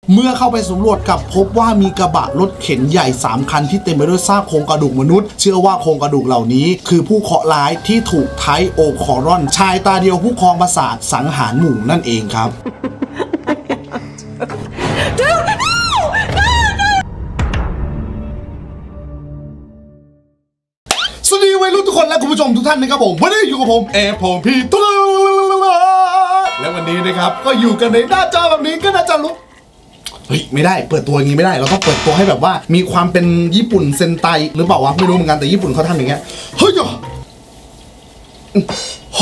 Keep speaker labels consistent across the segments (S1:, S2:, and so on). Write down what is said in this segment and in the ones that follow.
S1: เมื่อเข้าไปสำรวจกับพบว่ามีกระบะรถเข็นใหญ่3คันที่เต็มไปด้วยซากโครงกระดูกมนุษย์เชื่อว่าโครงกระดูกเหล่านี้คือผู้เคราะห์ร้ายที่ถูกไทโอคอรอนชายตาเดียวผู้ครองปราสาทสังหารหมู่นั่นเองครับสวัสดีวัยรุ่นทุกคนและคุณผู้ชมทุกท่านนะครับผมวันนี้อยู่กับผมผมพี่ตุ๊กและวันนี้นะครับก็อยู่กันในหน้าจอแบบนี้ก็น่าจะรู้เฮ้ยไม่ได้เปิดตัวอย่างนี้ไม่ได้เราต้องเปิดตัวให้แบบว่ามีความเป็นญี่ปุ่นเซนไตหรือเปล่าวะไม่รู้เหมือนกันแต่ญี่ปุ่นเขาทำอย่างเงี้ยเฮ้ยโห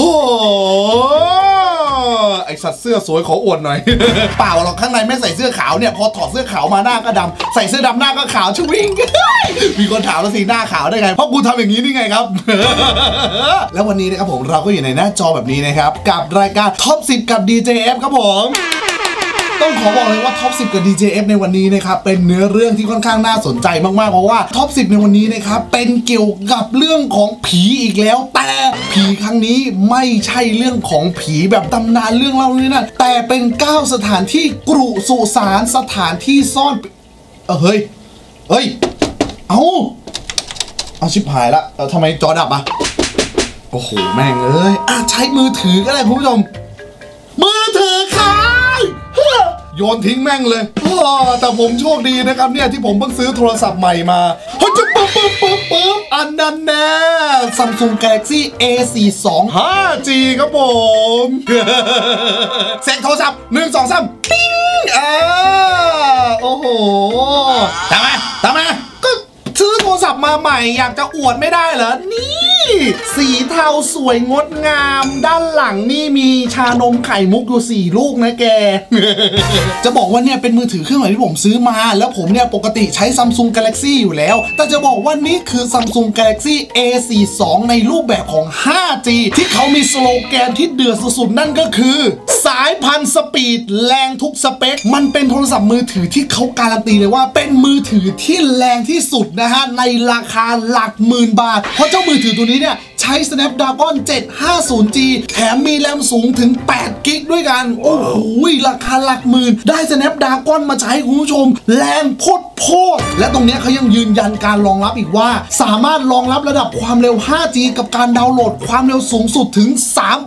S1: ไอสัตว์เสื้อสวยขออวดหน่อย เปล่าหรอกข้างในไม่ใส่เสื้อขาวเนี่ยพอถอดเสื้อขาวมาหน้าก็ดำใส่เสื้อดำหน้าก็ขาวชวิ่ง มีคนถามแล้วสิหน้าขาวได้ไงเพราะกูทำอย่างนี้นี่ไงครับ แล้ววันนี้นะครับผมเราก็อยู่ในหน้าจอแบบนี้นะครับกับรายการท็อป 10 กับ DJF ครับผมต้องขอบอกเลยว่าท็อป 10 กับ DJF ในวันนี้นะครับเป็นเนื้อเรื่องที่ค่อนข้างน่าสนใจมากๆเพราะว่าท็อป 10 ในวันนี้นะครับเป็นเกี่ยวกับเรื่องของผีอีกแล้วแต่ผีครั้งนี้ไม่ใช่เรื่องของผีแบบตำนานเรื่องเล่านี่นะแต่เป็น9สถานที่กรุสุสานสถานที่ซ่อนเฮ้ยเอาชิบหายละทำไมจอดับอ่ะโอ้โหแม่งเอ้ยใช้มือถือก็ได้คุณผู้ชมมือถือขายโยนทิ้งแม่งเลยแต่ผมโชคดีนะครับเนี่ยที่ผมเพิ่งซื้อโทรศัพท์ใหม่มาเฮ้ยจะปึ๊บอันนั้นแน่ Samsung Galaxy A42 5G ครับผมเสียงโทรศัพท์1 2 3ปิ้งโอ้โหทำไมก็ซื้อโทรศัพท์มาใหม่อยากจะอวดไม่ได้เหรอนี่สีเทาสวยงดงามด้านหลังนี่มีชานมไข่มุกอยู่4ลูกนะแก จะบอกว่าเนี่ยเป็นมือถือเครื่องใหม่ที่ผมซื้อมาแล้วผมเนี่ยปกติใช้ Samsung Galaxy อยู่แล้วแต่จะบอกว่านี่คือ Samsung Galaxy A42 ในรูปแบบของ 5G ที่เขามีสโลแกนที่เดือดสุดๆนั่นก็คือสายพันธุ์สปีดแรงทุกสเปคมันเป็นโทรศัพท์มือถือที่เขาการันตีเลยว่าเป็นมือถือที่แรงที่สุดนะฮะในราคาหลักหมื่นบาทเพราะเจ้ามือถือตัวนี้เนี่ยใช้ Snapdragon 750G แถมมีแรมสูงถึง8 กิกด้วยกันโอ้โหราคาหลักหมื่นได้ Snapdragon มาใช้คุณผู้ชมแรงโพดและตรงนี้เขายังยืนยันการรองรับอีกว่าสามารถรองรับระดับความเร็ว 5G กับการดาวน์โหลดความเร็วสูงสุดถึง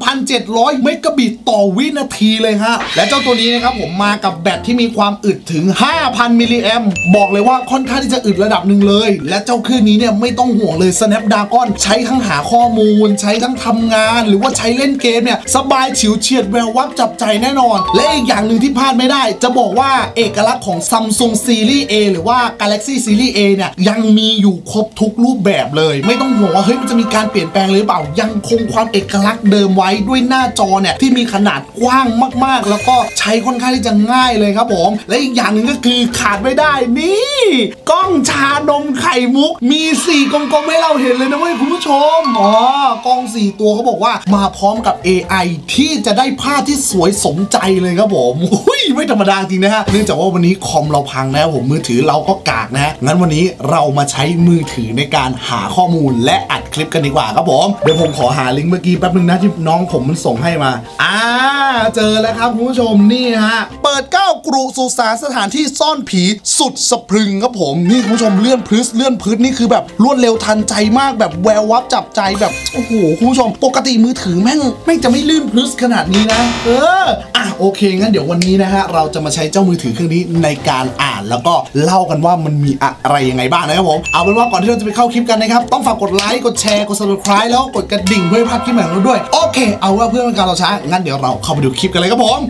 S1: 3,700 เมกะบิตต่อวินาทีเลยฮะและเจ้าตัวนี้นะครับผมมากับแบตที่มีความอึดถึง 5,000 มิลลิแอมป์บอกเลยว่าค่อนข้างที่จะอึดระดับหนึ่งเลยและเจ้าเครื่องนี้เนี่ยไม่ต้องห่วงเลย Snapdragon ใช้ทั้งหาข้อมูลใช้ทั้งทำงานหรือว่าใช้เล่นเกมเนี่ยสบายฉิวเฉียดแวววับจับใจแน่นอนและอีกอย่างหนึ่งที่พลาดไม่ได้จะบอกว่าเอกลักษณ์ของ Samsung Series A หรือว่า Galaxy Series A เนี่ยยังมีอยู่ครบทุกรูปแบบเลยไม่ต้องห่วงว่าเฮ้ยมันจะมีการเปลี่ยนแปลงหรือเปล่ายังคงความเอกลักษณ์เดิมไว้ด้วยหน้าจอเนี่ยที่มีขนาดกว้างมากๆแล้วก็ใช้ค่อนข้างที่จะง่ายเลยครับผมและอีกอย่างหนึ่งก็คือขาดไม่ได้นี่กล้องชานมไข่มุกมี4กลมๆให้เราเห็นเลยนะเว้ยคุณผู้ชมกล้อง4ตัวเขาบอกว่ามาพร้อมกับ AI ที่จะได้ภาพที่สวยสมใจเลยครับผมไม่ธรรมดาจริงนะฮะเนื่องจากว่าวันนี้คอมเราพังนะผมมือถือเราก็กากนะงั้นวันนี้เรามาใช้มือถือในการหาข้อมูลและอัดคลิปกันดีกว่าครับผมเดี๋ยวผมขอหาลิงก์เมื่อกี้แป๊บนึงนะที่น้องผมมันส่งให้มาเจอแล้วครับคุณผู้ชมนี่ฮะเปิด9กรุสุสานสถานที่ซ่อนผีสุดสะพรึงครับผมนี่คุณผู้ชมเลื่อนพื้นนี่คือแบบรวดเร็วทันใจมากแบบแวววับจับใจแบบโอ้โหคุณผู้ชมปกติมือถือแม่งจะไม่ลื่นพื้นขนาดนี้นะโอเคงั้นเดี๋ยววันนี้นะฮะเราจะมาใช้เจ้ามือถือเครื่องนี้ในการอ่านแล้วก็เล่ากันว่ามันมีอะไรยังไงบ้างนะครับผมเอาเป็นว่าก่อนที่เราจะไปเข้าคลิปกันนะครับต้องฝากกดไลค์กดแชร์กด Subscribe แล้วกดกระดิ่งเพื่อไม่พลาดคลิปใหม่ของเราด้วยโอเคเอาว่าเพื่อเป็นการรอช้างั้นเดี๋ยวเราเข้าไปดูคลิปกันเลยครับผม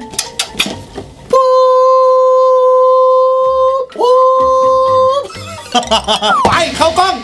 S1: ไปเข้ากล้อง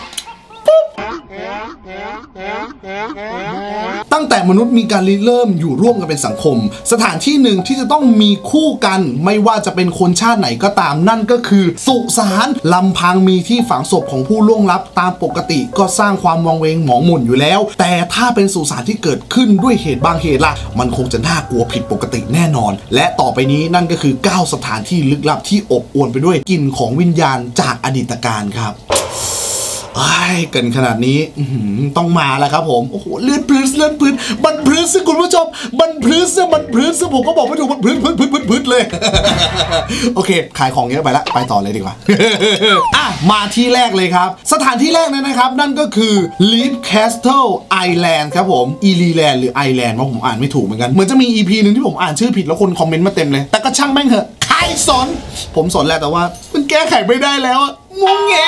S1: ตั้งแต่มนุษย์มีการเริ่มอยู่ร่วมกันเป็นสังคมสถานที่หนึ่งที่จะต้องมีคู่กันไม่ว่าจะเป็นคนชาติไหนก็ตามนั่นก็คือสุสานลำพังมีที่ฝังศพของผู้ล่วงลับตามปกติก็สร้างความวังเวงหมองหม่นอยู่แล้วแต่ถ้าเป็นสุสานที่เกิดขึ้นด้วยเหตุบางเหตุล่ะมันคงจะน่ากลัวผิดปกติแน่นอนและต่อไปนี้นั่นก็คือ9สถานที่ลึกลับที่อบอวลไปด้วยกลิ่นของวิญญาณจากอดีตการครับเกินขนาดนี้ต้องมาแล้วครับผมโอ้โหเลื่อนพื้นบันพื้นสิคุณผู้ชมบันพื้นสิผมก็บอกไม่ถูกบันพื้นเลย โอเคขายของเยอะไปละไปต่อเลยดีกว่า มาที่แรกเลยครับสถานที่แรกนะครับนั่นก็คือ Leaf Castle Island ครับผมอีลีแลนด์หรือไอแลนด์ว่าผมอ่านไม่ถูกเหมือนกันเหมือนจะมี EP นึงที่ผมอ่านชื่อผิดแล้วคนคอมเมนต์มาเต็มเลยแต่ก็ช่างแม่งเถอะใครสนผมสนแหละแต่ว่ามันแก้ไขไม่ได้แล้วงงแง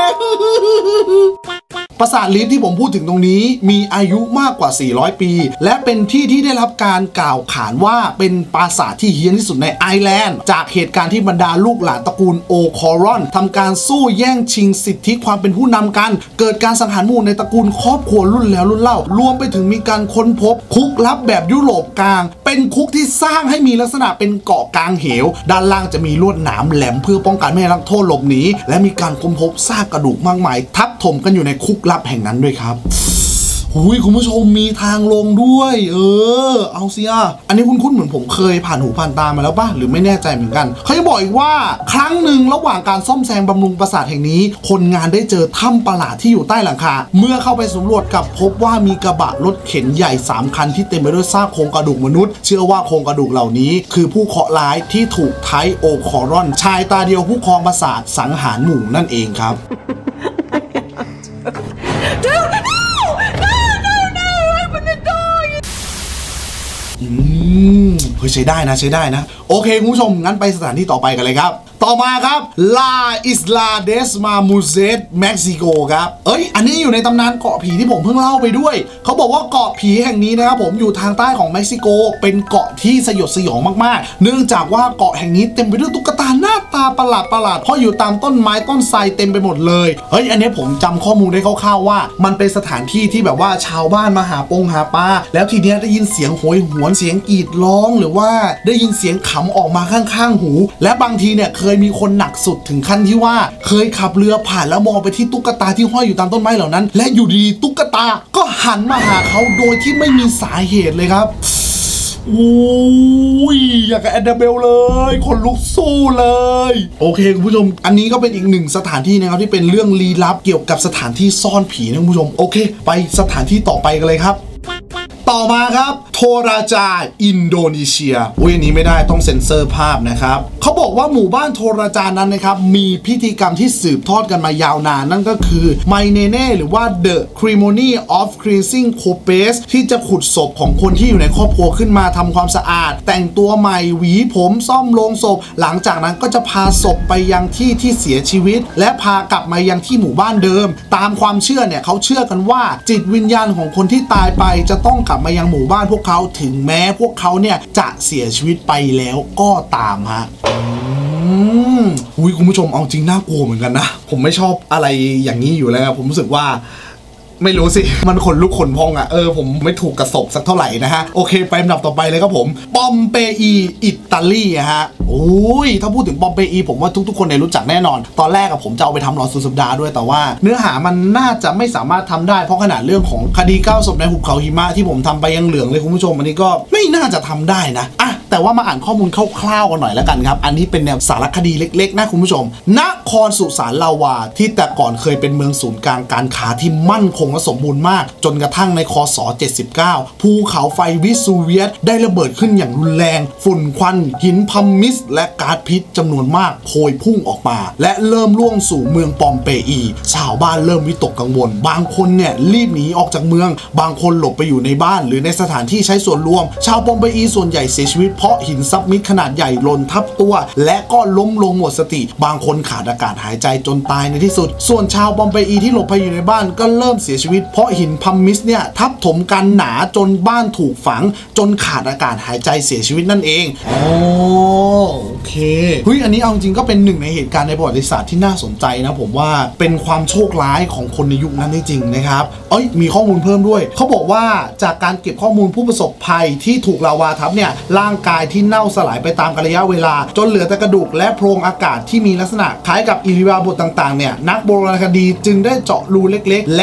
S1: ปราสาทลีฟที่ผมพูดถึงตรงนี้มีอายุมากกว่า400ปีและเป็นที่ที่ได้รับการกล่าวขานว่าเป็นปราสาทที่เฮี้ยนที่สุดในไอร์แลนด์จากเหตุการณ์ที่บรรดาลูกหลานตระกูลโอคอรอนทำการสู้แย่งชิงสิทธิความเป็นผู้นำกันเกิดการสังหารหมู่ในตระกูลครอบครัวรุ่นแล้วรุ่นเล่ารวมไปถึงมีการค้นพบคุกลับแบบยุโรปกลางเป็นคุกที่สร้างให้มีลักษณะเป็นเกาะกลางเหวด้านล่างจะมีลวดหนามแหลมเพื่อป้องกันไม่ให้นักโทษหลบหนีและมีการค้นพบซากกระดูกมากมายทับถมกันอยู่ในคุกลับแห่งนั้นด้วยครับคุณผู้ชมมีทางลงด้วยเอาสิอันนี้คุ้นๆเหมือนผมเคยผ่านหูผ่านตามาแล้วป่ะหรือไม่แน่ใจเหมือนกันเขาจะบอกอีกว่าครั้งหนึ่งระหว่างการซ่อมแซมบำรุงปราสาทแห่งนี้คนงานได้เจอถ้ำประหลาดที่อยู่ใต้หลังคาเมื่อเข้าไปสำรวจกับพบว่ามีกระบะรถเข็นใหญ่3คันที่เต็มไปด้วยซากโครงกระดูกมนุษย์เชื่อว่าโครงกระดูกเหล่านี้คือผู้เคราะห์ร้ายที่ถูกไทโอคอรอนชายตาเดียวผู้ครองปราสาทสังหารหมู่นั่นเองครับเฮ้ยใช้ได้นะโอเคคุณผู้ชมงั้นไปสถานที่ต่อไปกันเลยครับต่อมาครับลาอิสลาเดสมามูเซตเม็กซิโกครับอันนี้อยู่ในตำนานเกาะผีที่ผมเพิ่งเล่าไปด้วยเขาบอกว่าเกาะผีแห่งนี้นะครับผมอยู่ทางใต้ของเม็กซิโกเป็นเกาะที่สยดสยองมากๆเนื่องจากว่าเกาะแห่งนี้เต็มไปด้วยตุ๊กตาหน้าตาประหลาดเพราะอยู่ตามต้นไม้ต้นไทรเต็มไปหมดเลยอันนี้ผมจำข้อมูลได้คร่าวๆว่ามันเป็นสถานที่ที่แบบว่าชาวบ้านมาหาปลาแล้วทีเนี้ยได้ยินเสียงโหยหวนเสียงกรีดร้องหรือว่าได้ยินเสียงขำออกมาข้างๆหูและบางทีเนี่ยเคยมีคนหนักสุดถึงขั้นที่ว่าเคยขับเรือผ่านแล้วมองไปที่ตุ๊กตาที่ห้อยอยู่ตามต้นไม้เหล่านั้นและอยู่ดีตุ๊กตาก็หันมาหาเขาโดยที่ไม่มีสาเหตุเลยครับอยากกับแอนนาเบลเลยคนลุกสู้เลยโอเคคุณผู้ชมอันนี้ก็เป็นอีกหนึ่งสถานที่นะครับที่เป็นเรื่องลี้ลับเกี่ยวกับสถานที่ซ่อนผีนะคุณผู้ชมโอเคไปสถานที่ต่อไปกันเลยครับต่อมาครับโทราจาอินโดนีเซียอันนี้ไม่ได้ต้องเซ็นเซอร์ภาพนะครับเขาบอกว่าหมู่บ้านโทราจานั้นนะครับมีพิธีกรรมที่สืบทอดกันมายาวนานนั่นก็คือไมเนเน่หรือว่า The Ceremony of Cleansing Corpse ที่จะขุดศพของคนที่อยู่ในครอบครัวขึ้นมาทำความสะอาดแต่งตัวใหม่หวีผมซ่อมโลงศพหลังจากนั้นก็จะพาศพไปยังที่ที่เสียชีวิตและพากลับมายังที่หมู่บ้านเดิมตามความเชื่อเนี่ยเขาเชื่อกันว่าจิตวิญญาณของคนที่ตายไปจะต้องกลับมายังหมู่บ้านพวกเขาถึงแม้พวกเขาเนี่ยจะเสียชีวิตไปแล้วก็ตามฮะคุณผู้ชมเอาจริงน่ากลัวเหมือนกันนะผมไม่ชอบอะไรอย่างนี้อยู่แล้วผมรู้สึกว่าไม่รู้สิมันขนลุกขนพองผมไม่ถูกกระสบสักเท่าไหร่นะฮะโอเคไปอันดับต่อไปเลยครับผมปอมเปอีอิตาลีฮะถ้าพูดถึงปอมเปอีผมว่าทุกๆคนเนี่ยรู้จักแน่นอนตอนแรกผมจะเอาไปทำหลอดสุดสัปดาห์ด้วยแต่ว่าเนื้อหามันน่าจะไม่สามารถทำได้เพราะขนาดเรื่องของคดี9 ศพในหุบเขาหิมะที่ผมทำไปยังเหลืองเลยคุณผู้ชมอันนี้ก็ไม่น่าจะทำได้นะแต่ว่ามาอ่านข้อมูลคร่าวๆกันหน่อยแล้วกันครับอันนี้เป็นแนวสารคดีเล็กๆนะคุณผู้ชมนครสุสานลาวาที่แต่ก่อนเคยเป็นเมืองศูนย์กลางการค้าที่มั่นคงและสมบูรณ์มากจนกระทั่งในคศ79ภูเขาไฟวิสูเวียสได้ระเบิดขึ้นอย่างรุนแรงฝุ่นควันหินพัมมิสและก๊าซพิษจำนวนมากโพยพุ่งออกมาและเริ่มล่วงสู่เมืองปอมเปอีชาวบ้านเริ่มวิตกกังวลบางคนเนี่ยรีบหนีออกจากเมืองบางคนหลบไปอยู่ในบ้านหรือในสถานที่ใช้ส่วนรวมชาวปอมเปอีส่วนใหญ่เสียชีวิตเพราะหินซับมิดขนาดใหญ่หล่นทับตัวและก็ล้มลงหมดสติบางคนขาดอากาศหายใจจนตายในที่สุดส่วนชาวปอมเปอีที่หลบไปอยู่ในบ้านก็เริ่มเสียชีวิตเพราะหินพัมมิสเนี่ยทับถมกันหนาจนบ้านถูกฝังจนขาดอากาศหายใจเสียชีวิตนั่นเองโอเคอันนี้เอาจริงก็เป็นหนึ่งในเหตุการณ์ในประวัติศาสตร์ที่น่าสนใจนะผมว่าเป็นความโชคร้ายของคนในยุคนั้นจริงๆนะครับมีข้อมูลเพิ่มด้วยเขาบอกว่าจากการเก็บข้อมูลผู้ประสบภัยที่ถูกลาวาทับเนี่ยร่างกายที่เน่าสลายไปตามกาลระยะเวลาจนเหลือแต่กระดูกและโพรงอากาศที่มีลักษณะคล้ายกับอิริยาบถต่างๆเนี่ยนักโบราณคดีจึงได้เจาะรูเล็กๆและกรอก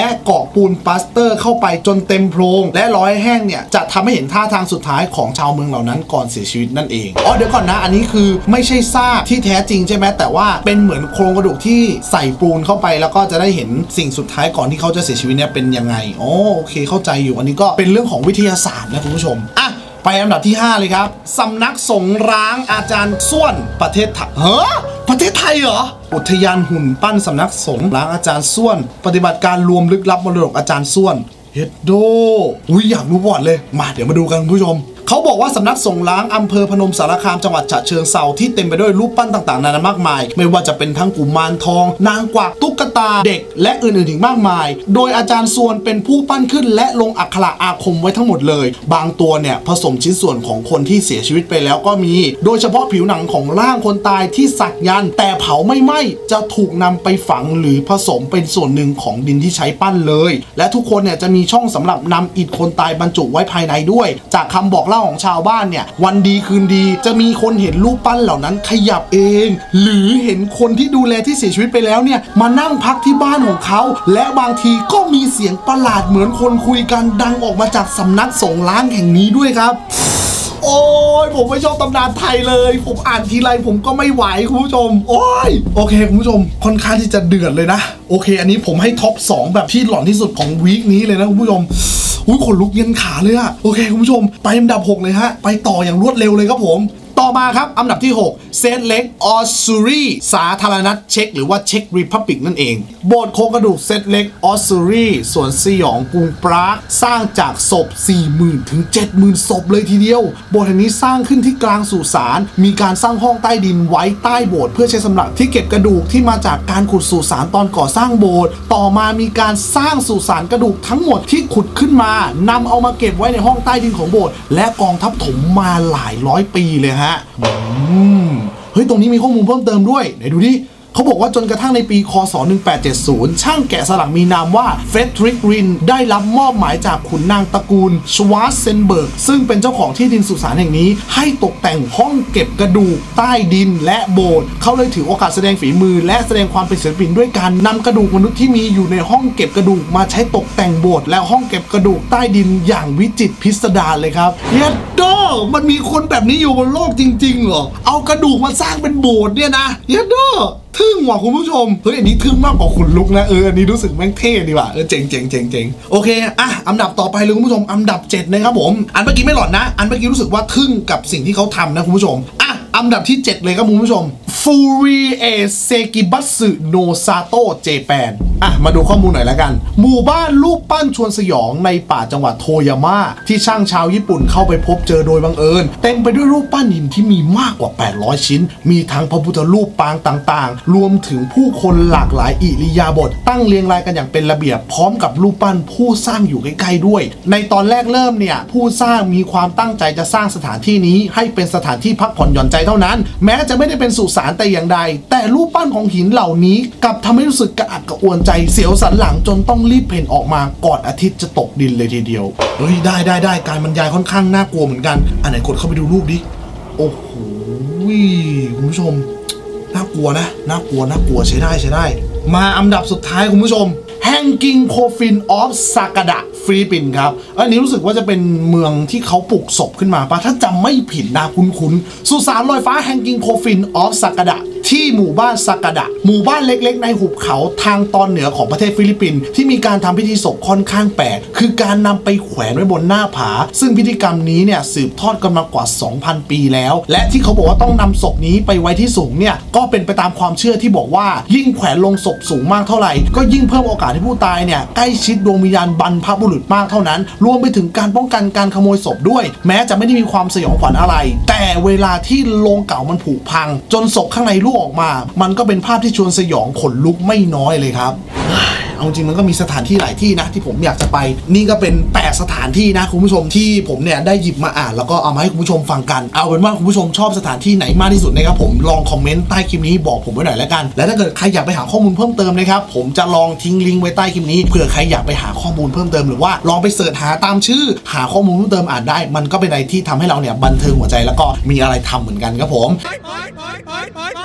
S1: ปูนปลาสเตอร์เข้าไปจนเต็มโพรงและรอให้แห้งเนี่ยจะทำให้เห็นท่าทางสุดท้ายของชาวเมืองเหล่านั้นก่อนเสียชีวิตนั่นเองเดี๋ยวก่อนนะอันนี้คือไม่ใช่ซากที่แท้จริงใช่ไหมแต่ว่าเป็นเหมือนโครงกระดูกที่ใส่ปูนเข้าไปแล้วก็จะได้เห็นสิ่งสุดท้ายก่อนที่เขาจะเสียชีวิตเนี่ยเป็นยังไงโอเคเข้าใจอยู่อันนี้ก็เป็นเรื่องของวิทยาศาสตร์นะคุณผู้ชมไปอันดับที่5เลยครับสำนักสงฆ์ร้างอาจารย์ส้วนประเทศไทยประเทศไทยเหรออุทยานหุ่นปั้นสำนักสงฆ์ร้างอาจารย์ส้วนปฏิบัติการรวมลึกลับมรดกอาจารย์ส้วนเฮดโดอยากรู้บอดเลยมาเดี๋ยวมาดูกันคุณผู้ชมเขาบอกว่าสำนักสงฆ์ล้างอำเภอพนมสารคามจังหวัดฉะเชิงเทราที่เต็มไปด้วยรูปปั้นต่างๆนานามากมายไม่ว่าจะเป็นทั้งกุมารทองนางกวักตุ๊กตาเด็กและอื่นๆอีกมากมายโดยอาจารย์ส่วนเป็นผู้ปั้นขึ้นและลงอักขระอาคมไว้ทั้งหมดเลยบางตัวเนี่ยผสมชิ้นส่วนของคนที่เสียชีวิตไปแล้วก็มีโดยเฉพาะผิวหนังของร่างคนตายที่สักยันต์แต่เผาไม่ไหม้จะถูกนำไปฝังหรือผสมเป็นส่วนหนึ่งของดินที่ใช้ปั้นเลยและทุกคนเนี่ยจะมีช่องสำหรับนำอิฐคนตายบรรจุไว้ภายในด้วยจากคำบอกเล่าของชาวบ้านวันดีคืนดีจะมีคนเห็นรูปปั้นเหล่านั้นขยับเองหรือเห็นคนที่ดูแลที่เสียชีวิตไปแล้วเนี่ยมานั่งพักที่บ้านของเขาและบางทีก็มีเสียงประหลาดเหมือนคนคุยกันดังออกมาจากสำนักสงฆ์ล้างแห่งนี้ด้วยครับโอ้ยผมไม่ชอบตำนานไทยเลยผมอ่านทีไรผมก็ไม่ไหวคุณผู้ชมโอ้ยโอเคคุณผู้ชมค่อนข้างที่จะเดือดเลยนะโอเคอันนี้ผมให้ท็อป2แบบที่หลอนที่สุดของวีคนี้เลยนะคุณผู้ชมขนลุกเย็นขาเลยอะโอเคคุณผู้ชมไปอันดับ6เลยฮะไปต่ออย่างรวดเร็วเลยครับผมต่อมาครับอันดับที่6เซนเล็กออสซูรีสาธารณรัฐเช็กหรือว่าเช็กรีพับลิกนั่นเองโบสถ์โครงกระดูกเซนเล็กออสซูรีสวนสยองกรุงปรากสร้างจากศพ 40,000 ถึง 70,000 ศพเลยทีเดียวโบสถ์แห่งนี้สร้างขึ้นที่กลางสุสานมีการสร้างห้องใต้ดินไว้ใต้โบสถ์เพื่อใช้สำหรับที่เก็บกระดูกที่มาจากการขุดสุสานตอนก่อสร้างโบสถ์ต่อมามีการสร้างสุสานกระดูกทั้งหมดที่ขุดขึ้นมานำเอามาเก็บไว้ในห้องใต้ดินของโบสถ์และกองทัพถมมาหลายร้อยปีเลยฮะเฮ้ยตรงนี้มีข้อมูลเพิ่มเติมด้วยไหนดูดิเขาบอกว่าจนกระทั่งในปีคศ1870ช่างแกะสลักมีนามว่าเฟดริกรินได้รับมอบหมายจากขุนนางตระกูลชวาร์เซนเบิร์กซึ่งเป็นเจ้าของที่ดินสุสานแห่งนี้ให้ตกแต่งห้องเก็บกระดูกใต้ดินและโบสถ์เขาเลยถือโอกาสแสดงฝีมือและแสดงความเป็นศิลปินด้วยการนำกระดูกมนุษย์ที่มีอยู่ในห้องเก็บกระดูกมาใช้ตกแต่งโบสถ์และห้องเก็บกระดูกใต้ดินอย่างวิจิตรพิสดารเลยครับเย็ดโดมันมีคนแบบนี้อยู่บนโลกจริงๆเหรอเอากระดูกมาสร้างเป็นโบสถ์เนี่ยนะเย็ดโดทึ่งว่ะคุณผู้ชมเฮ้ยอันนี้ทึ่งมากกว่าขนลุกนะอันนี้รู้สึกแม่งเท่ดีว่ะเจ๋งโอเคอันดับต่อไปเลยคุณผู้ชมอันดับ7นะครับผมอันเมื่อกี้ไม่หลอนนะอันเมื่อกี้รู้สึกว่าทึ่งกับสิ่งที่เขาทำนะคุณผู้ชมอันดับที่7เลยครับคุณผู้ชมฟูริเอเซกิบัตสึโนซาโตเจแปนมาดูข้อมูลหน่อยแล้วกันหมู่บ้านรูปปั้นชวนสยองในป่าจังหวัดโทยาม่าที่ช่างชาวญี่ปุ่นเข้าไปพบเจอโดยบังเอิญเต็มไปด้วยรูปปั้นหินที่มีมากกว่า800ชิ้นมีทั้งพระพุทธรูปปางต่างๆรวมถึงผู้คนหลากหลายอิริยาบถตั้งเรียงรายกันอย่างเป็นระเบียบพร้อมกับรูปปั้นผู้สร้างอยู่ใกล้ๆด้วยในตอนแรกเริ่มเนี่ยผู้สร้างมีความตั้งใจจะสร้างสถานที่นี้ให้เป็นสถานที่พักผ่อนหย่อนใจเท่านั้นแม้จะไม่ได้เป็นสุสานแต่อย่างใดแต่รูปปั้นของหินเหล่านี้กลับทำให้รู้สึกกระอักกระอ่วนใจเสียวสันหลังจนต้องรีบเพ่นออกมาก่อนอาทิตย์จะตกดินเลยทีเดียวเฮ้ยได้การบรรยายค่อนข้างน่ากลัวเหมือนกันอันไหนกดเข้าไปดูรูปดิโอ้โหคุณผู้ชมน่ากลัวนะน่ากลัวใช้ได้มาอันดับสุดท้ายคุณผู้ชมแฮงกิงโคฟินออฟซากาดะฟิลิปปินส์ครับอันนี้รู้สึกว่าจะเป็นเมืองที่เขาปลุกศพขึ้นมาปะถ้าจำไม่ผิดนะคุ้นสุสานลอยฟ้าแฮงกิงโคฟินออฟซากาดะที่หมู่บ้านซากาดะหมู่บ้านเล็กๆในหุบเขาทางตอนเหนือของประเทศฟิลิปปินส์ที่มีการทำพิธีศพค่อนข้างแปลกคือการนำไปแขวนไว้บนหน้าผาซึ่งพิธีกรรมนี้เนี่ยสืบทอดกันมากว่า 2,000 ปีแล้วและที่เขาบอกว่าต้องนำศพนี้ไปไว้ที่สูงเนี่ยก็เป็นไปตามความเชื่อที่บอกว่ายิ่งแขวนลงศพสูงมากเท่าไหร่ก็ยิ่งเพิ่มโอกาสให้ผู้ตายเนี่ยใกล้ชิดดวงวิญญาณบรรพบุรุษมากเท่านั้นรวมไปถึงการป้องกันการขโมยศพด้วยแม้จะไม่ได้มีความสยองขวัญอะไรแต่เวลาที่โลงเก่ามันผุพังจนศพข้างในรั่วออกมามันก็เป็นภาพที่ชวนสยองขนลุกไม่น้อยเลยครับเอาจริงมันก็มีสถานที่หลายที่นะที่ผมอยากจะไปนี่ก็เป็น8สถานที่นะคุณผู้ชมที่ผมเนี่ยได้หยิบมาอ่านแล้วก็เอามาให้คุณผู้ชมฟังกันเอาเป็นว่าคุณผู้ชมชอบสถานที่ไหนมากที่สุดนะครับผมลองคอมเมนต์ใต้คลิปนี้บอกผมไว้หน่อยแล้วกันและถ้าเกิดใครอยากไปหาข้อมูลเพิ่มเติมนะครับผมจะลองทิ้งลิงก์ไว้ใต้คลิปนี้เผื่อใครอยากไปหาข้อมูลเพิ่มเติมหรือว่าลองไปเสิร์ชหาตามชื่อหาข้อมูลเพิ่มเติมอ่านได้มันก็เป็นอะไรที่ทำให้เราเนี่ยบันเทิงหัวใจแล้วก็มีอะไรทำเหมือนกันครับผม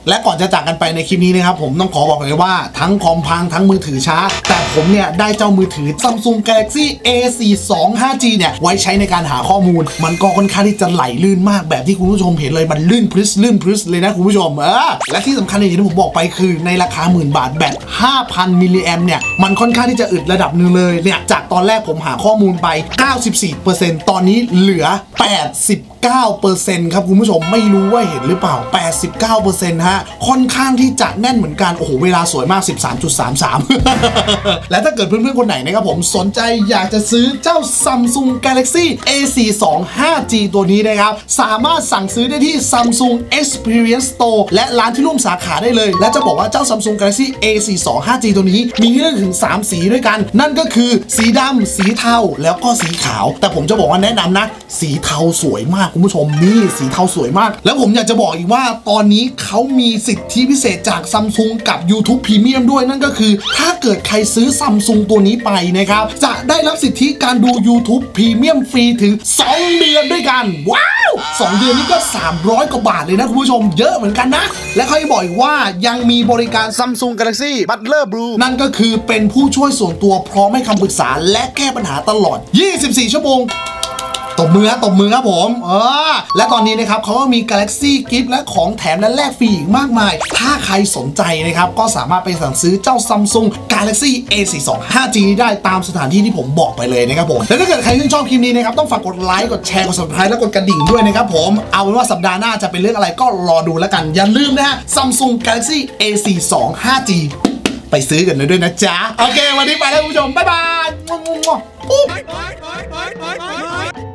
S1: และก่อนจะจากกันไปในคลิปนี้นะครับผมต้องขอบอกเลยว่าทั้งคอมพังทั้งมือถือช้าแต่ผมเนี่ยได้เจ้ามือถือ Samsung Galaxy A42 5G เนี่ยไว้ใช้ในการหาข้อมูลมันก็ค่อนข้างที่จะไหลลื่นมากแบบที่คุณผู้ชมเห็นเลยมันลื่นพรึสเลยนะคุณผู้ชมและที่สำคัญอย่างที่ผมบอกไปคือในราคา10,000 บาทแบต 5,000 มิลลิแอมเนี่ยมันค่อนข้างที่จะอึดระดับนึงเลยเนี่ยจากตอนแรกผมหาข้อมูลไป 94% ตอนนี้เหลือ 89% ครับคุณผู้ชมไม่รู้ว่าเห็นหรือเปล่า 89% ฮะค่อนข้างที่จะแน่นเหมือนกันโอ้โหเวลาสวยมาก 13.33 และถ้าเกิดเพื่อนๆคนไหนนะครับผมสนใจอยากจะซื้อเจ้า Samsung Galaxy A42 5G ตัวนี้นะครับสามารถสั่งซื้อได้ที่ Samsung Experience Store และร้านที่ร่วมสาขาได้เลยและจะบอกว่าเจ้า Samsung Galaxy A42 5G ตัวนี้มีให้เลือกถึง3สีด้วยกันนั่นก็คือสีดำสีเทาแล้วก็สีขาวแต่ผมจะบอกว่าแนะนำนะสีเทาสวยมากคุณผู้ชมนี่สีเทาสวยมากแล้วผมอยากจะบอกอีกว่าตอนนี้เขามีสิทธิพิเศษจาก Samsung กับ YouTube Premium ด้วยนั่นก็คือถ้าเกิดใครซื้อ Samsung ตัวนี้ไปนะครับจะได้รับสิทธิการดู YouTube Premium ฟรีถึง2 เดือนด้วยกันว้าว2 เดือนนี้ก็300 กว่าบาทเลยนะคุณผู้ชมเยอะเหมือนกันนะและเขาจะบอกอีกว่ายังมีบริการ Samsung Galaxy Butler Blue นั่นก็คือเป็นผู้ช่วยส่วนตัวพร้อมให้คำปรึกษาและแก้ปัญหาตลอด24 ชั่วโมงตบมือครับผมและตอนนี้นะครับเขาก็มี Galaxy Gift และของแถมและแลกฟรีอีกมากมายถ้าใครสนใจนะครับก็สามารถไปสั่งซื้อเจ้า Samsung Galaxy A42 5G นี้ได้ตามสถานที่ที่ผมบอกไปเลยนะครับผมและถ้าเกิดใครชื่นชอบคลิปนี้นะครับต้องฝากกดไลค์กดแชร์กด Subscribe และกดกระดิ่งด้วยนะครับผมเอาเป็นว่าสัปดาห์หน้าจะเป็นเรื่องอะไรก็รอดูแล้วกันอย่าลืมนะฮะ Samsung Galaxy A42 5G ไปซื้อกันเลยด้วยนะจ๊ะโอเควันนี้ไปแล้วคุณผู้ชมบ๊ายบาย